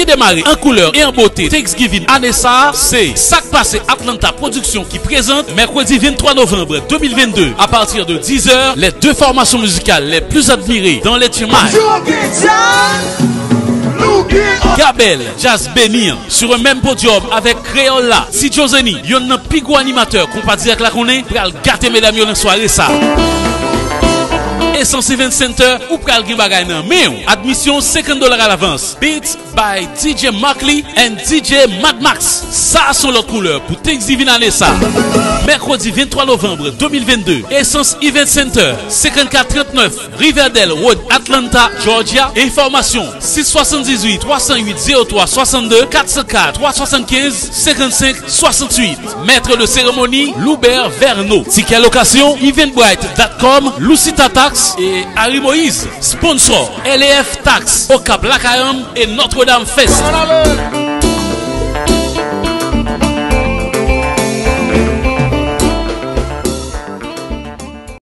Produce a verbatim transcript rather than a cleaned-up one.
démarrer en couleur et en beauté Thanksgiving année ça, c'est Sac Passé Atlanta Production qui présente mercredi vingt-trois novembre deux mille vingt-deux à partir de dix heures les deux formations musicales les plus admirées dans les tirs. Gabel, Jazz Béni sur un même podium avec Créola, Si Joseni, yon nan pigo animateur qu'on pas dire la connaît, pral gâter mesdames yon soirée ça. Essence Event Center ou pral gen bagay nan mais admission cinquante dollars à l'avance. Beats by D J Markley and D J Mad Max. Ça sont leurs couleurs pour Thanksgiving année ça. Mercredi vingt-trois novembre deux mille vingt-deux, Essence Event Center, cinquante-quatre trente-neuf Riverdale Road, Atlanta, Georgia. Information six sept huit, trois zéro huit, zéro trois soixante-deux, quatre zéro quatre, trois cent soixante-quinze, cinquante-cinq soixante-huit. Maître de cérémonie Loubert Verneau. Ticket location eventbrite point com, Lucita Tax et Harry Moïse. Sponsor L F Tax, Ocap Lakayam et Notre-Dame Fest.